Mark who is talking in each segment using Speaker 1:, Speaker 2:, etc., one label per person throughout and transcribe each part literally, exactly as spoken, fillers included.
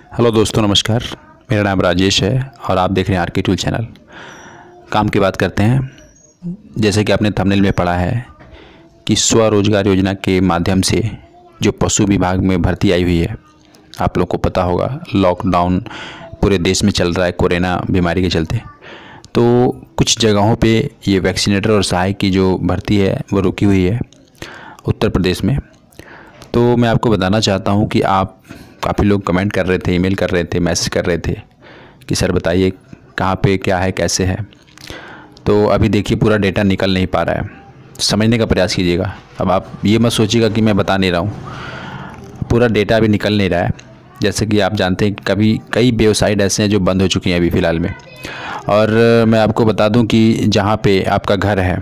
Speaker 1: Hello दोस्तों, नमस्कार। मेरा नाम राजेश है और आप देख रहे हैं आर के टूल चैनल। काम की बात करते हैं। जैसे कि आपने थंबनेल में पढ़ा है कि स्वरोजगार योजना के माध्यम से जो पशु विभाग में भर्ती आई हुई है, आप लोग को पता होगा लॉकडाउन पूरे देश में चल रहा है कोरोना बीमारी के चलते। तो कुछ जगहों पे ये वैक्सीनेटर और सहायक की जो भर्ती है वो रुकी हुई है उत्तर प्रदेश में। तो मैं आपको बताना चाहता हूँ कि आप काफ़ी लोग कमेंट कर रहे थे, ईमेल कर रहे थे, मैसेज कर रहे थे कि सर बताइए कहाँ पे क्या है, कैसे है। तो अभी देखिए पूरा डेटा निकल नहीं पा रहा है, समझने का प्रयास कीजिएगा। अब आप ये मत सोचिएगा कि मैं बता नहीं रहा हूँ, पूरा डेटा अभी निकल नहीं रहा है। जैसे कि आप जानते हैं कभी कई वेबसाइट ऐसे हैं जो बंद हो चुकी हैं अभी फ़िलहाल में। और मैं आपको बता दूँ कि जहाँ पर आपका घर है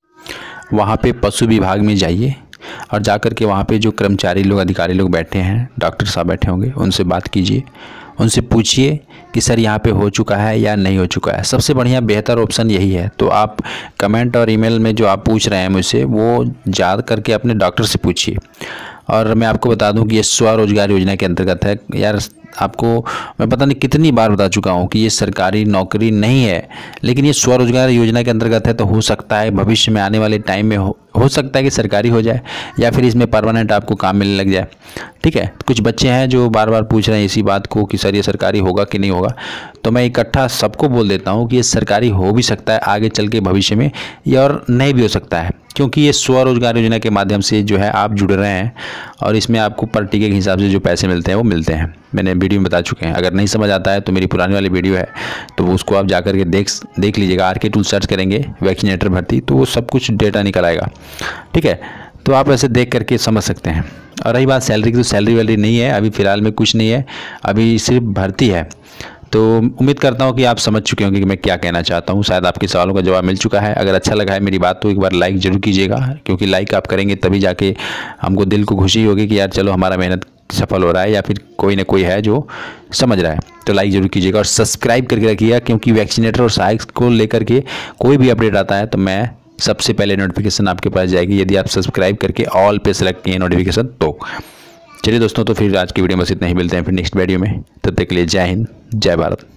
Speaker 1: वहाँ पर पशु विभाग में जाइए और जाकर के वहाँ पे जो कर्मचारी लोग, अधिकारी लोग बैठे हैं, डॉक्टर साहब बैठे होंगे, उनसे बात कीजिए, उनसे पूछिए कि सर यहाँ पे हो चुका है या नहीं हो चुका है। सबसे बढ़िया बेहतर ऑप्शन यही है। तो आप कमेंट और ईमेल में जो आप पूछ रहे हैं मुझसे, वो जा करके अपने डॉक्टर से पूछिए। और मैं आपको बता दूं कि ये स्वरोजगार योजना के अंतर्गत है। यार आपको मैं पता नहीं कितनी बार बता चुका हूँ कि ये सरकारी नौकरी नहीं है, लेकिन ये स्वरोजगार योजना के अंतर्गत है। तो हो सकता है भविष्य में आने वाले टाइम में हो, हो सकता है कि सरकारी हो जाए या फिर इसमें परमानेंट आपको काम मिलने लग जाए। ठीक है, कुछ बच्चे हैं जो बार बार पूछ रहे हैं इसी बात को कि सर ये सरकारी होगा कि नहीं होगा। तो मैं इकट्ठा सबको बोल देता हूँ कि ये सरकारी हो भी सकता है आगे चल के भविष्य में, या और नहीं भी हो सकता है, क्योंकि ये स्वरोजगार योजना के माध्यम से जो है आप जुड़ रहे हैं और इसमें आपको पर टिके के हिसाब से जो पैसे मिलते हैं वो मिलते हैं। मैंने वीडियो में बता चुके हैं। अगर नहीं समझ आता है तो मेरी पुरानी वाली वीडियो है, तो उसको आप जाकर के देख देख लीजिएगा। आर के टूल सर्च करेंगे वैक्सीनेटर भर्ती, तो वो सब कुछ डेटा निकल आएगा। ठीक है, तो आप ऐसे देख करके समझ सकते हैं। और रही बात सैलरी की, तो सैलरी वैलरी नहीं है अभी फ़िलहाल में, कुछ नहीं है, अभी सिर्फ भर्ती है। तो उम्मीद करता हूँ कि आप समझ चुके होंगे कि मैं क्या कहना चाहता हूँ। शायद आपके सवालों का जवाब मिल चुका है। अगर अच्छा लगा है मेरी बात तो एक बार लाइक ज़रूर कीजिएगा, क्योंकि लाइक आप करेंगे तभी जाके हमको दिल को खुशी होगी कि यार चलो हमारा मेहनत सफल हो रहा है, या फिर कोई ना कोई है जो समझ रहा है। तो लाइक ज़रूर कीजिएगा और सब्सक्राइब करके रखिएगा, क्योंकि वैक्सीनेटर और सहायक को लेकर के कोई भी अपडेट आता है तो मैं सबसे पहले नोटिफिकेशन आपके पास जाएगी, यदि आप सब्सक्राइब करके ऑल पे सेलेक्ट किए नोटिफिकेशन तो। चलिए दोस्तों, तो फिर आज की वीडियो में बस इतना ही। मिलते हैं फिर नेक्स्ट वीडियो में। तब तक के लिए जय हिंद, जय भारत।